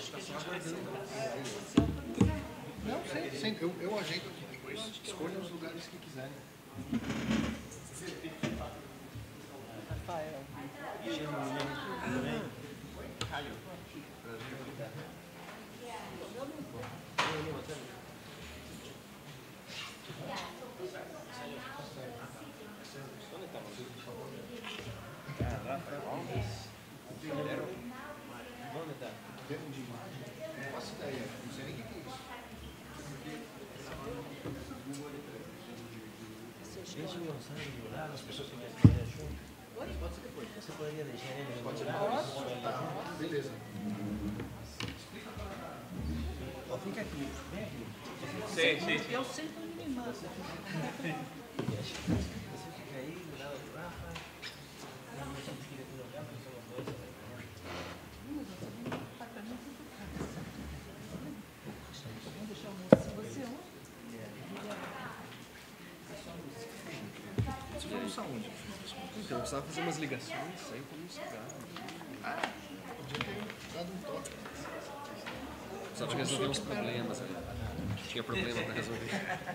Não, sim, eu ajeito aqui depois. Escolha os lugares que quiserem. Rafael. Não faço ideia, não sei nem o que é isso. As pessoas que querem junto. Pode ser depois. Você poderia deixar ele? Pode ser depois. Tá, beleza. Fica aqui, vem aqui. Sim. Eu sei quando me manda. Você fica aí, do lado do Rafa. E a gente queria colocar para os dois. Vamos deixar o moço. Você onde? Você vai almoçar onde? Então, eu precisava fazer umas ligações, sair com um cigarro. Podia ter dado um toque. Precisava resolver uns problemas ali. Tinha problema para resolver.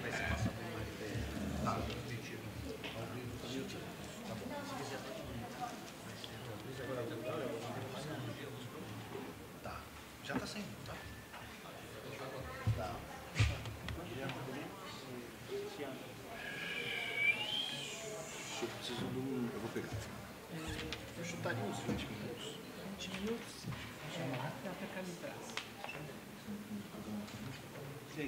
Tá. Já tá saindo, tá? Tá. Eu preciso de um... Eu vou pegar. Eu chutaria uns 20 minutos. 20 minutos. Dá para calibrar. Sim.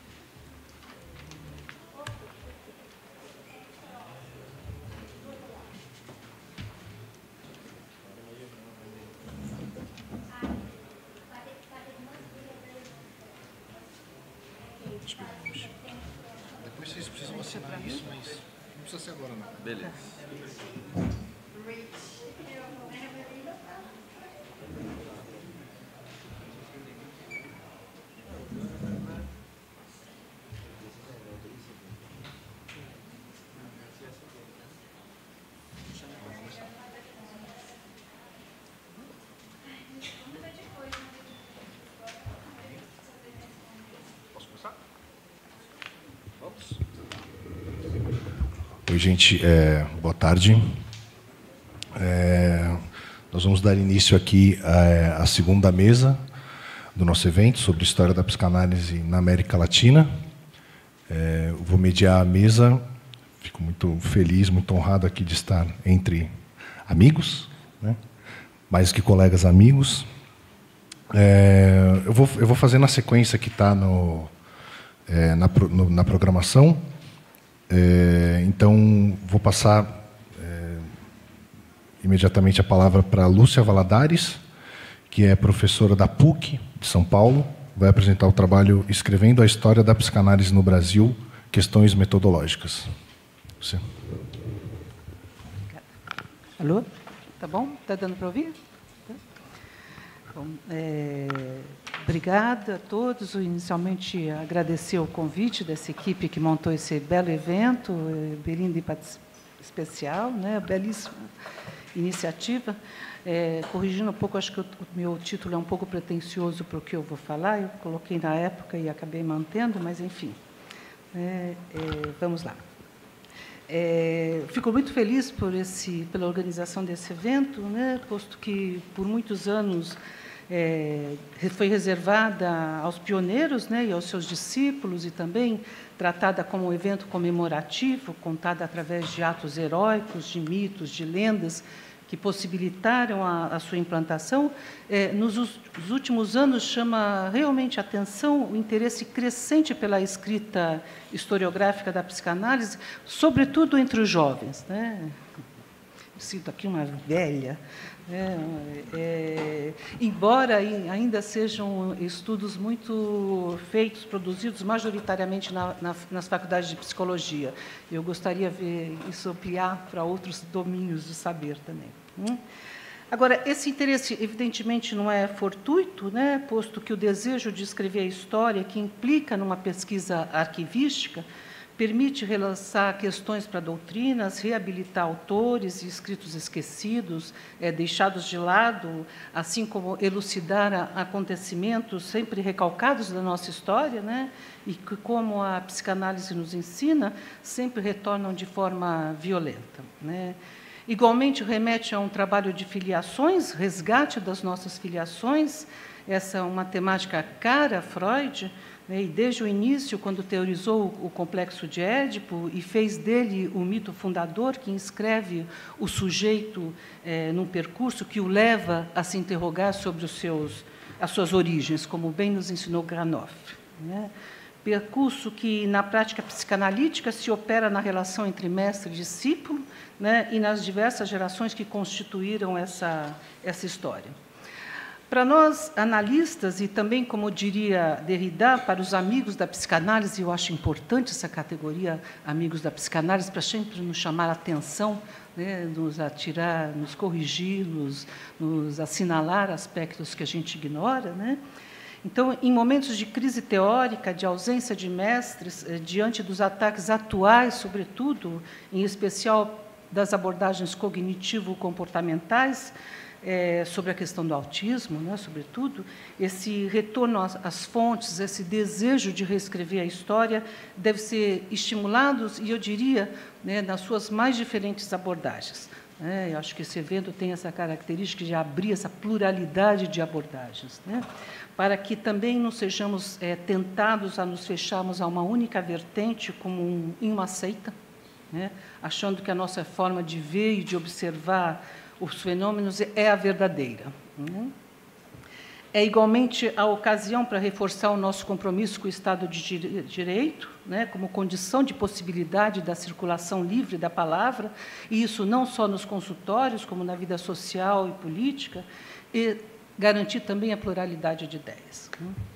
Depois vocês precisam assinar isso, mas não precisa ser agora não. Beleza. Posso começar? Vamos. Oi, gente. Boa tarde. Nós vamos dar início aqui à segunda mesa do nosso evento sobre história da psicanálise na América Latina. Eu vou mediar a mesa. Fico muito feliz, muito honrado aqui de estar entre amigos, né? Mais que colegas amigos. Eu vou fazer na sequência que está na programação. Então, vou passar imediatamente a palavra para Lúcia Valadares, que é professora da PUC de São Paulo. Vai apresentar o trabalho Escrevendo a História da Psicanálise no Brasil, Questões Metodológicas. Você. Alô? Tá bom? Tá dando para ouvir? Tá. Bom, obrigada a todos. Inicialmente, agradecer o convite dessa equipe que montou esse belo evento, Belinda especial, né? Belíssima iniciativa. Corrigindo um pouco, acho que o meu título é um pouco pretensioso para o que eu vou falar. Eu coloquei na época e acabei mantendo, mas, enfim. Vamos lá. Fico muito feliz pela organização desse evento, né, posto que, por muitos anos, foi reservada aos pioneiros, né, e aos seus discípulos, e também tratada como um evento comemorativo, contada através de atos heróicos, de mitos, de lendas, que possibilitaram a sua implantação. Nos últimos anos, chama realmente a atenção o interesse crescente pela escrita historiográfica da psicanálise, sobretudo entre os jovens, né? Sinto aqui uma velha. Embora ainda sejam estudos muito feitos, produzidos majoritariamente nas faculdades de psicologia, eu gostaria de ver isso ampliar para outros domínios do saber também. Agora, esse interesse, evidentemente, não é fortuito, né, posto que o desejo de escrever a história, que implica numa pesquisa arquivística, permite relançar questões para doutrinas, reabilitar autores e escritos esquecidos, deixados de lado, assim como elucidar acontecimentos sempre recalcados da nossa história, né? E que, como a psicanálise nos ensina, sempre retornam de forma violenta, né? Igualmente, remete a um trabalho de filiações, resgate das nossas filiações. Essa é uma temática cara a Freud, né, e desde o início, quando teorizou o complexo de Édipo e fez dele o mito fundador que inscreve o sujeito num percurso que o leva a se interrogar sobre as suas origens, como bem nos ensinou Granoff, né? Percurso que, na prática psicanalítica, se opera na relação entre mestre e discípulo, né, e nas diversas gerações que constituíram essa história. Para nós, analistas, e também, como diria Derrida, para os amigos da psicanálise, eu acho importante essa categoria, amigos da psicanálise, para sempre nos chamar a atenção, né, nos atirar, nos corrigir, nos assinalar aspectos que a gente ignora, né? Então, em momentos de crise teórica, de ausência de mestres, diante dos ataques atuais, sobretudo, em especial das abordagens cognitivo-comportamentais, sobre a questão do autismo, né, sobretudo, esse retorno às fontes, esse desejo de reescrever a história, deve ser estimulado, e eu diria, né, nas suas mais diferentes abordagens. Eu acho que esse evento tem essa característica de abrir essa pluralidade de abordagens, né, para que também não sejamos tentados a nos fecharmos a uma única vertente, como em uma seita, né, achando que a nossa forma de ver e de observar os fenômenos é a verdadeira. É igualmente a ocasião para reforçar o nosso compromisso com o Estado de Direito, né, como condição de possibilidade da circulação livre da palavra, e isso não só nos consultórios, como na vida social e política, e garantir também a pluralidade de ideias.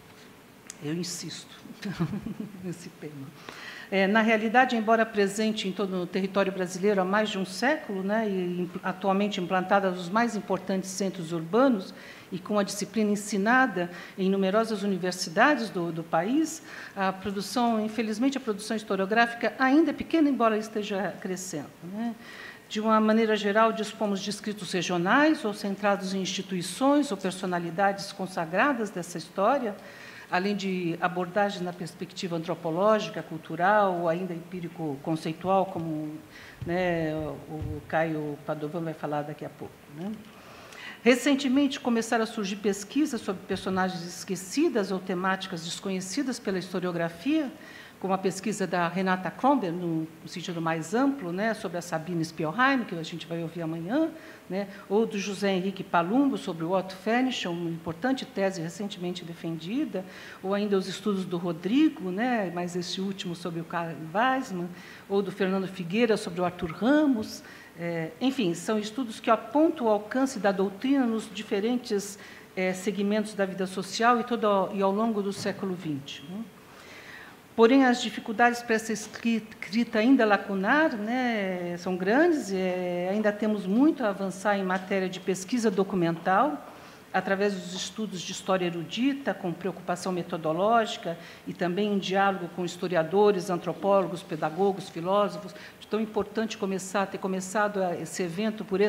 Eu insisto nesse tema. Na realidade, embora presente em todo o território brasileiro há mais de um século, né, e atualmente implantada nos mais importantes centros urbanos e com a disciplina ensinada em numerosas universidades do país, a produção, infelizmente, a produção historiográfica ainda é pequena, embora esteja crescendo, né? De uma maneira geral, dispomos de escritos regionais ou centrados em instituições ou personalidades consagradas dessa história, além de abordagens na perspectiva antropológica, cultural, ou ainda empírico-conceitual, como, né, o Caio Padovan vai falar daqui a pouco, né? Recentemente, começaram a surgir pesquisas sobre personagens esquecidas ou temáticas desconhecidas pela historiografia, como a pesquisa da Renata Kronberg, no sentido mais amplo, né, sobre a Sabine Spielheim, que a gente vai ouvir amanhã, né, ou do José Henrique Palumbo, sobre o Otto Fenichel, uma importante tese recentemente defendida, ou ainda os estudos do Rodrigo, né, mas esse último sobre o Karl Weissmann, ou do Fernando Figueira, sobre o Arthur Ramos. Enfim, são estudos que apontam o alcance da doutrina nos diferentes segmentos da vida social e ao longo do século XX, né? Porém, as dificuldades para essa escrita ainda lacunar, né, são grandes, ainda temos muito a avançar em matéria de pesquisa documental, através dos estudos de história erudita, com preocupação metodológica, e também em diálogo com historiadores, antropólogos, pedagogos, filósofos. Tão importante ter começado esse evento por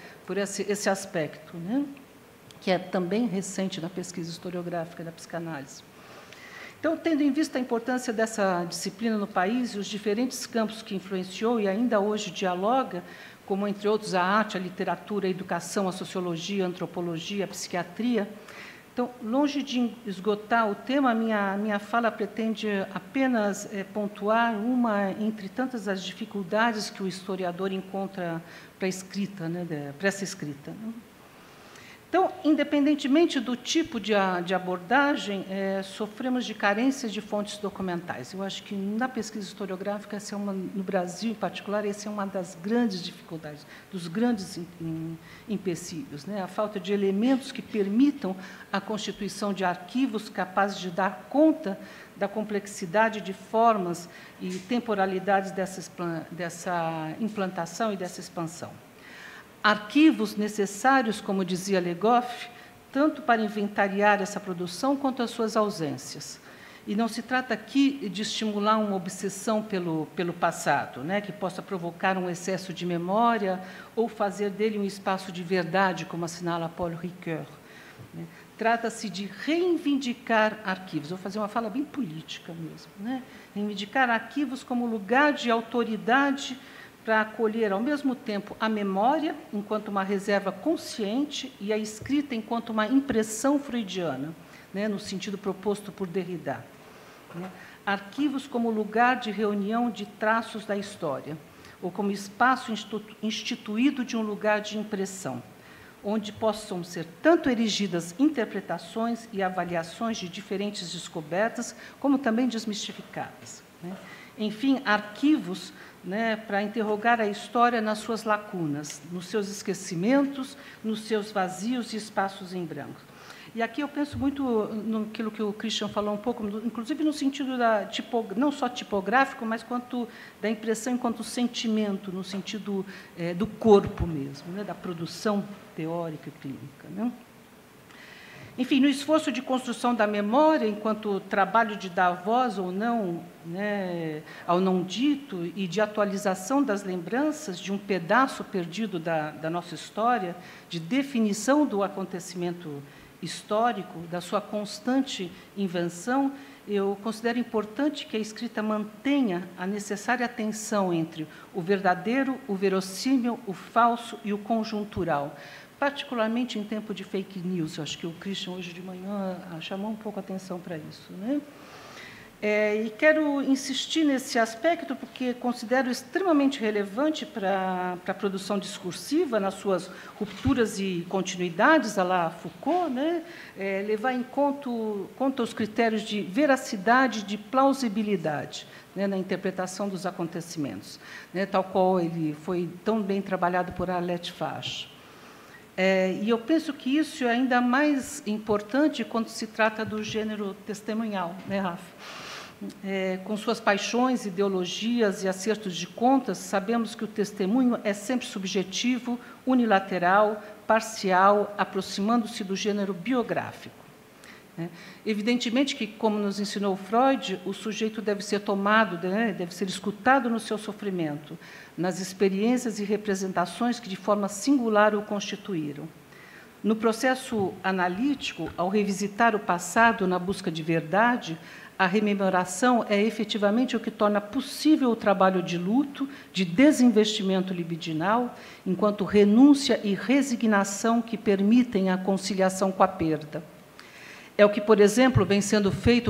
esse aspecto, né, que é também recente na pesquisa historiográfica da psicanálise. Então, tendo em vista a importância dessa disciplina no país e os diferentes campos que influenciou e ainda hoje dialoga, como, entre outros, a arte, a literatura, a educação, a sociologia, a antropologia, a psiquiatria, então, longe de esgotar o tema, a minha fala pretende apenas pontuar uma entre tantas as dificuldades que o historiador encontra para a escrita, né, para essa escrita, né? Então, independentemente do tipo de abordagem, sofremos de carência de fontes documentais. Eu acho que, na pesquisa historiográfica, no Brasil, em particular, essa é uma das grandes dificuldades, dos grandes empecilhos, né? A falta de elementos que permitam a constituição de arquivos capazes de dar conta da complexidade de formas e temporalidades dessa implantação e dessa expansão. Arquivos necessários, como dizia Legoff, tanto para inventariar essa produção quanto as suas ausências. E não se trata aqui de estimular uma obsessão pelo passado, né, que possa provocar um excesso de memória ou fazer dele um espaço de verdade, como assinala Paul Ricoeur. Né. Trata-se de reivindicar arquivos. Vou fazer uma fala bem política mesmo, né? Reivindicar arquivos como lugar de autoridade para acolher, ao mesmo tempo, a memória, enquanto uma reserva consciente, e a escrita enquanto uma impressão freudiana, né, no sentido proposto por Derrida. Né? Arquivos como lugar de reunião de traços da história, ou como espaço instituído de um lugar de impressão, onde possam ser tanto erigidas interpretações e avaliações de diferentes descobertas, como também desmistificadas. Né? Enfim, arquivos, né, para interrogar a história nas suas lacunas, nos seus esquecimentos, nos seus vazios e espaços em branco. E aqui eu penso muito naquilo que o Christian falou um pouco, inclusive no sentido não só tipográfico, mas quanto da impressão enquanto sentimento, no sentido do corpo mesmo, né, da produção teórica e clínica. Né? Enfim, no esforço de construção da memória, enquanto trabalho de dar voz ou não, né, ao não dito, e de atualização das lembranças de um pedaço perdido da nossa história, de definição do acontecimento histórico, da sua constante invenção, eu considero importante que a escrita mantenha a necessária tensão entre o verdadeiro, o verossímil, o falso e o conjuntural, particularmente em tempo de fake news. Eu acho que o Christian, hoje de manhã, chamou um pouco a atenção para isso, né? E quero insistir nesse aspecto porque considero extremamente relevante para a produção discursiva, nas suas rupturas e continuidades, à la Foucault, né? Levar em conta os critérios de veracidade e de plausibilidade, né, na interpretação dos acontecimentos, né, tal qual ele foi tão bem trabalhado por Arlette Fage. E eu penso que isso é ainda mais importante quando se trata do gênero testemunhal, né, Rafa? Com suas paixões, ideologias e acertos de contas, sabemos que o testemunho é sempre subjetivo, unilateral, parcial, aproximando-se do gênero biográfico. Evidentemente que, como nos ensinou Freud, o sujeito deve ser tomado, né, deve ser escutado no seu sofrimento, nas experiências e representações que de forma singular o constituíram. No processo analítico, ao revisitar o passado na busca de verdade, a rememoração é efetivamente o que torna possível o trabalho de luto, de desinvestimento libidinal, enquanto renúncia e resignação que permitem a conciliação com a perda. É o que, por exemplo, vem sendo feito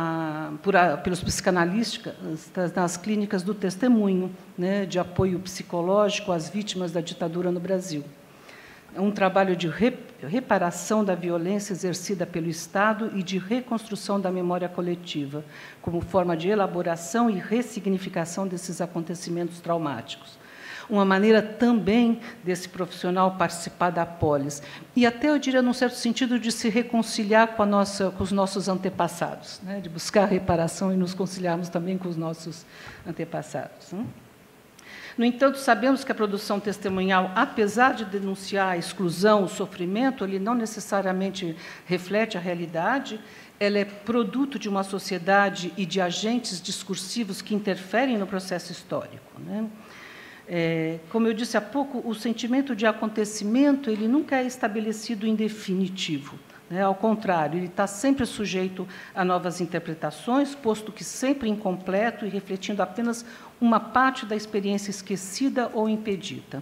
pelos psicanalistas nas clínicas do testemunho, né, de apoio psicológico às vítimas da ditadura no Brasil. É um trabalho de reparação da violência exercida pelo Estado e de reconstrução da memória coletiva, como forma de elaboração e ressignificação desses acontecimentos traumáticos. Uma maneira também desse profissional participar da polis. E até, eu diria, num certo sentido, de se reconciliar com os nossos antepassados, né? De buscar a reparação e nos conciliarmos também com os nossos antepassados. Né? No entanto, sabemos que a produção testemunhal, apesar de denunciar a exclusão, o sofrimento, ele não necessariamente reflete a realidade, ela é produto de uma sociedade e de agentes discursivos que interferem no processo histórico. Né? Como eu disse há pouco, o sentimento de acontecimento ele nunca é estabelecido em definitivo. Né? Ao contrário, ele está sempre sujeito a novas interpretações, posto que sempre incompleto e refletindo apenas uma parte da experiência esquecida ou impedida.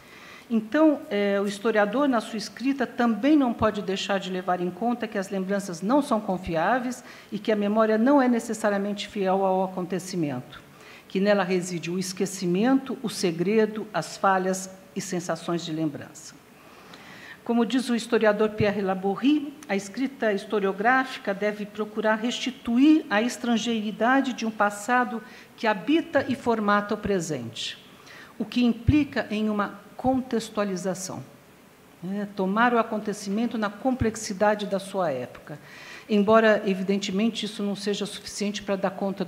Então, o historiador, na sua escrita, também não pode deixar de levar em conta que as lembranças não são confiáveis e que a memória não é necessariamente fiel ao acontecimento, que nela reside o esquecimento, o segredo, as falhas e sensações de lembrança. Como diz o historiador Pierre Laborie, a escrita historiográfica deve procurar restituir a estrangeiridade de um passado que habita e formata o presente, o que implica em uma contextualização, né? Tomar o acontecimento na complexidade da sua época, embora, evidentemente, isso não seja suficiente para dar conta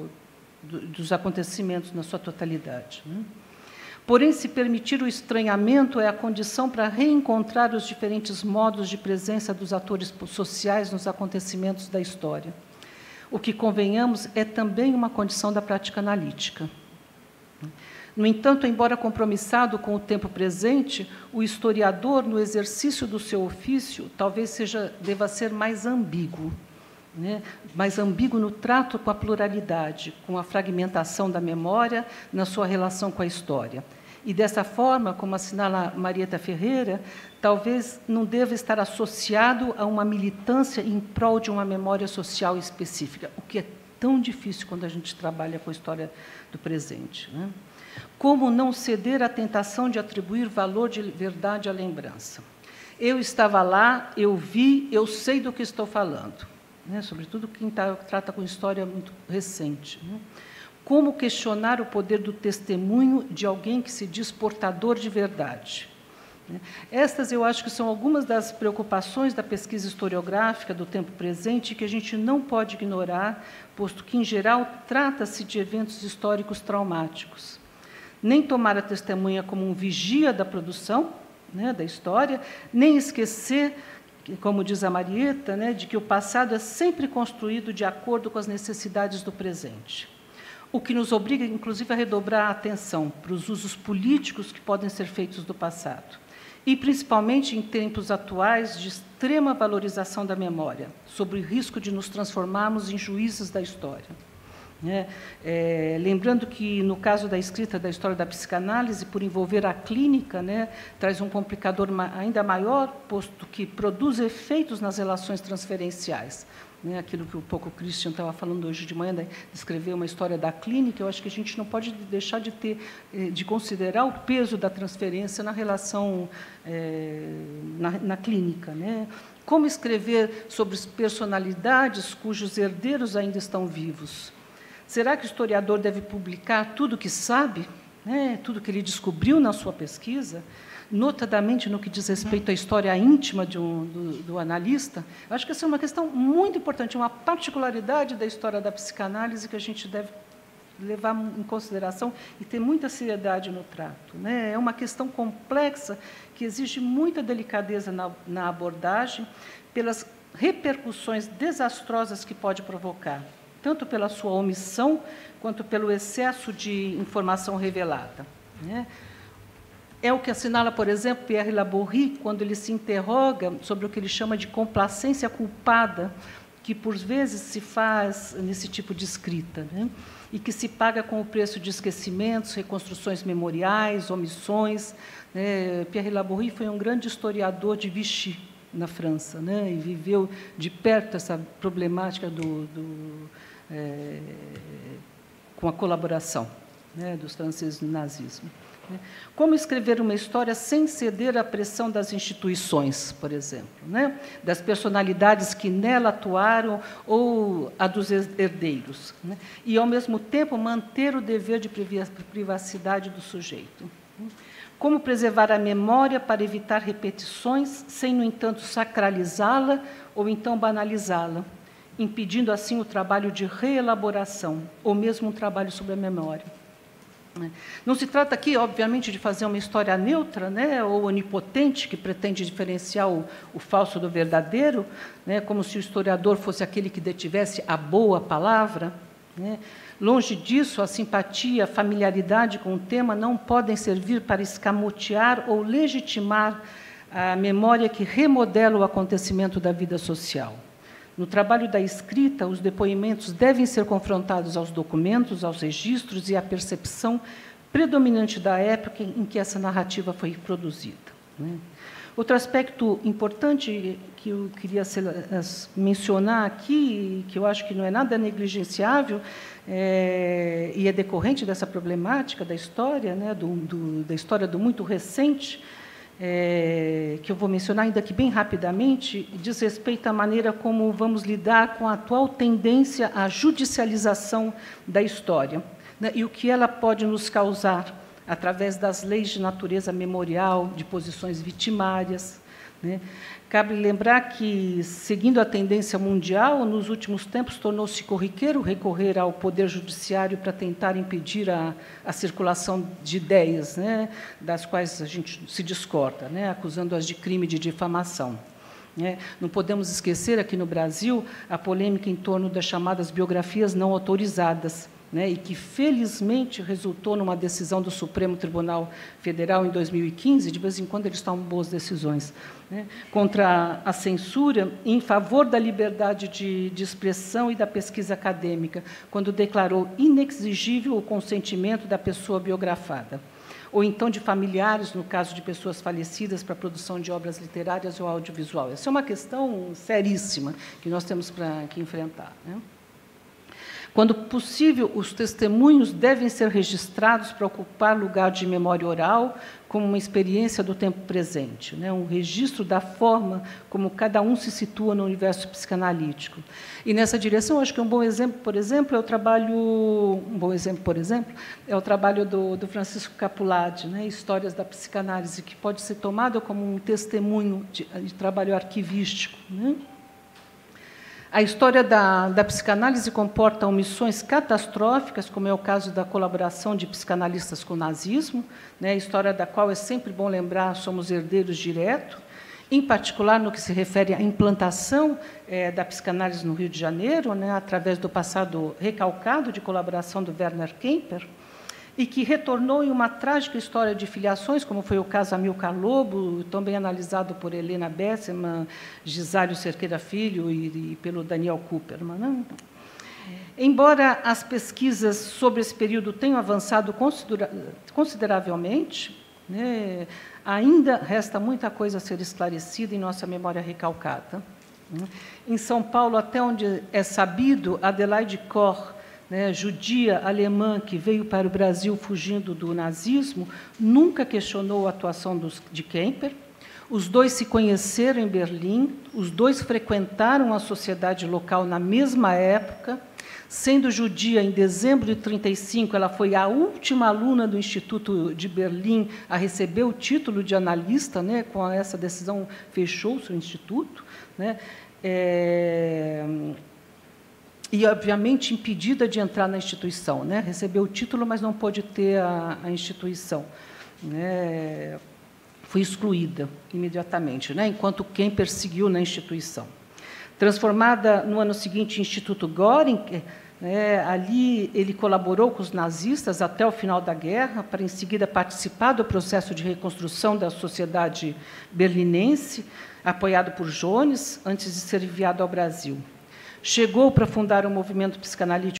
dos acontecimentos na sua totalidade. Né? Porém, se permitir o estranhamento é a condição para reencontrar os diferentes modos de presença dos atores sociais nos acontecimentos da história. o que, convenhamos, é também uma condição da prática analítica. No entanto, embora compromissado com o tempo presente, o historiador, no exercício do seu ofício, talvez deva ser mais ambíguo, né? Mais ambíguo no trato com a pluralidade, com a fragmentação da memória na sua relação com a história. E, dessa forma, como assinala Marieta Ferreira, talvez não deva estar associado a uma militância em prol de uma memória social específica, o que é tão difícil quando a gente trabalha com a história do presente, né? Como não ceder à tentação de atribuir valor de verdade à lembrança. Eu estava lá, eu vi, eu sei do que estou falando, né? Sobretudo quem trata com história muito recente, né? Como questionar o poder do testemunho de alguém que se diz portador de verdade. Estas, eu acho que são algumas das preocupações da pesquisa historiográfica do tempo presente que a gente não pode ignorar, posto que, em geral, trata-se de eventos históricos traumáticos. Nem tomar a testemunha como um vigia da produção, né, da história, nem esquecer, como diz a Marieta, né, de que o passado é sempre construído de acordo com as necessidades do presente. O que nos obriga, inclusive, a redobrar a atenção para os usos políticos que podem ser feitos do passado. E, principalmente, em tempos atuais de extrema valorização da memória, sobre o risco de nos transformarmos em juízes da história. Lembrando que, no caso da escrita da história da psicanálise, por envolver a clínica, né, traz um complicador ainda maior, posto que produz efeitos nas relações transferenciais. Né, aquilo que o Christian estava falando hoje de manhã, de escrever uma história da clínica, eu acho que a gente não pode deixar de considerar o peso da transferência na relação na clínica, né? Como escrever sobre personalidades cujos herdeiros ainda estão vivos? Será que o historiador deve publicar tudo o que sabe, né, tudo que ele descobriu na sua pesquisa, notadamente no que diz respeito à história íntima do analista? Eu acho que essa é uma questão muito importante, uma particularidade da história da psicanálise que a gente deve levar em consideração e ter muita seriedade no trato, né? É uma questão complexa que exige muita delicadeza na abordagem, pelas repercussões desastrosas que pode provocar, tanto pela sua omissão, quanto pelo excesso de informação revelada, né? É o que assinala, por exemplo, Pierre Laborie, quando ele se interroga sobre o que ele chama de complacência culpada, que, por vezes, se faz nesse tipo de escrita, né? E que se paga com o preço de esquecimentos, reconstruções memoriais, omissões, né? Pierre Laborie foi um grande historiador de Vichy, na França, né? E viveu de perto essa problemática com a colaboração, né, dos franceses no nazismo. Como escrever uma história sem ceder à pressão das instituições, por exemplo, né, das personalidades que nela atuaram ou a dos herdeiros, né, e, ao mesmo tempo, manter o dever de privacidade do sujeito. Como preservar a memória para evitar repetições, sem, no entanto, sacralizá-la ou então banalizá-la, impedindo, assim, o trabalho de reelaboração, ou mesmo um trabalho sobre a memória. Não se trata aqui, obviamente, de fazer uma história neutra, né, ou onipotente, que pretende diferenciar o falso do verdadeiro, né, como se o historiador fosse aquele que detivesse a boa palavra, né. Longe disso, a simpatia, a familiaridade com o tema não podem servir para escamotear ou legitimar a memória que remodela o acontecimento da vida social. No trabalho da escrita, os depoimentos devem ser confrontados aos documentos, aos registros e à percepção predominante da época em que essa narrativa foi produzida, né? Outro aspecto importante que eu queria mencionar aqui, que eu acho que não é nada negligenciável, e é decorrente dessa problemática da história, né, da história do muito recente, que eu vou mencionar ainda aqui bem rapidamente, diz respeito à maneira como vamos lidar com a atual tendência à judicialização da história, né, e o que ela pode nos causar através das leis de natureza memorial, de posições vitimárias, né. Cabe lembrar que, seguindo a tendência mundial, nos últimos tempos tornou-se corriqueiro recorrer ao poder judiciário para tentar impedir a circulação de ideias, né, das quais a gente se discorda, né, acusando-as de crime de difamação. Não podemos esquecer, aqui no Brasil, a polêmica em torno das chamadas biografias não autorizadas, e que, felizmente, resultou numa decisão do Supremo Tribunal Federal em 2015, de vez em quando eles tomam boas decisões, contra a censura em favor da liberdade de expressão e da pesquisa acadêmica, quando declarou inexigível o consentimento da pessoa biografada, ou então de familiares, no caso de pessoas falecidas, para a produção de obras literárias ou audiovisual. Essa é uma questão seríssima que nós temos que enfrentar. Quando possível, os testemunhos devem ser registrados para ocupar lugar de memória oral, como uma experiência do tempo presente, um registro da forma como cada um se situa no universo psicanalítico. E, nessa direção, acho que um bom exemplo, por exemplo, é o trabalho do Francisco Capuladi, Histórias da Psicanálise, que pode ser tomado como um testemunho de trabalho arquivístico. A história da psicanálise comporta omissões catastróficas, como é o caso da colaboração de psicanalistas com o nazismo, história da qual é sempre bom lembrar, somos herdeiros direto, em particular no que se refere à implantação da psicanálise no Rio de Janeiro, através do passado recalcado de colaboração do Werner Kemper, e que retornou em uma trágica história de filiações, como foi o caso Amilcar Lobo, também analisado por Helena Bessemann, Gisário Cerqueira Filho e pelo Daniel Kuperman. Embora as pesquisas sobre esse período tenham avançado consideravelmente, ainda resta muita coisa a ser esclarecida em nossa memória recalcada. Em São Paulo, até onde é sabido, Adelaide Koch, judia alemã que veio para o Brasil fugindo do nazismo, nunca questionou a atuação de Kemper. Os dois se conheceram em Berlim, os dois frequentaram a sociedade local na mesma época. Sendo judia, em dezembro de 1935, ela foi a última aluna do Instituto de Berlim a receber o título de analista, com essa decisão fechou-se o Instituto, e, obviamente, impedida de entrar na instituição. Recebeu o título, mas não pôde ter a instituição. Foi excluída imediatamente, enquanto Kemper seguiu na instituição. Transformada no ano seguinte em Instituto Göring, ali ele colaborou com os nazistas até o final da guerra, para, em seguida, participar do processo de reconstrução da sociedade berlinense, apoiado por Jones, antes de ser enviado ao Brasil. Chegou para fundar um movimento psicanalítico